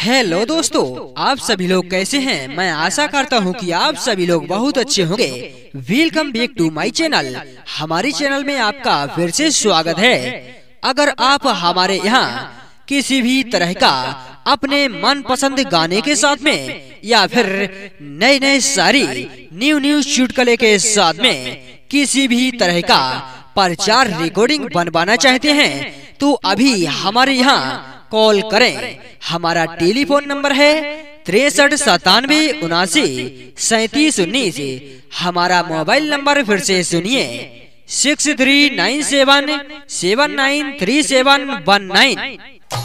Hello दोस्तों, आप सभी लोग कैसे हैं? मैं आशा करता हूं कि आप सभी लोग बहुत अच्छे होंगे। Welcome back to my channel. हमारे चैनल में आपका फिर से स्वागत है। अगर आप हमारे यहाँ किसी भी तरह का अपने मनपसंद गाने के साथ में या फिर नए नए सारी न्यू चुटकुले के साथ में किसी भी तरह का प्रचार रिकॉर्डिंग बनवाना चाहते हैं तो अभी हमारे यहाँ कॉल करें। हमारा टेलीफोन नंबर है 6397793719। हमारा मोबाइल नंबर फिर से सुनिए 6397793719।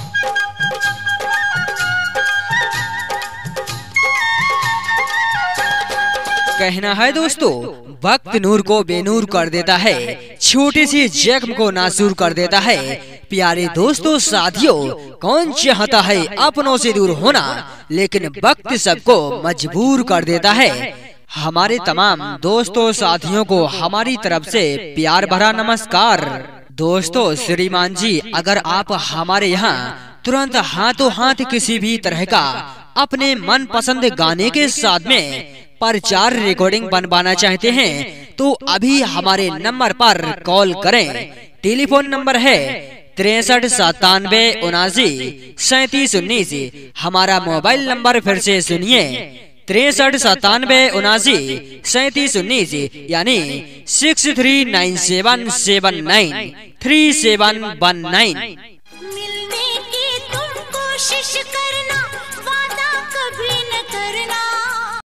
कहना है दोस्तों, वक्त नूर को बेनूर कर देता है, छोटे से जख्म को नासूर कर देता है। प्यारे दोस्तों साथियों, कौन चाहता है अपनों से दूर होना, लेकिन वक्त सबको मजबूर कर देता है। हमारे तमाम दोस्तों साथियों को हमारी तरफ से प्यार भरा नमस्कार। दोस्तों श्रीमान जी, अगर आप हमारे यहाँ तुरंत हाथों हाथ किसी भी तरह का अपने मनपसंद गाने के साथ में प्रचार रिकॉर्डिंग बनवाना चाहते हैं तो अभी हमारे नंबर पर कॉल करें। टेलीफोन नंबर है 6397793719। हमारा मोबाइल नंबर फिर से सुनिए 6397793719, यानी 6397793719। मिलने की तुम कोशिश करना, वादा कभी न करना।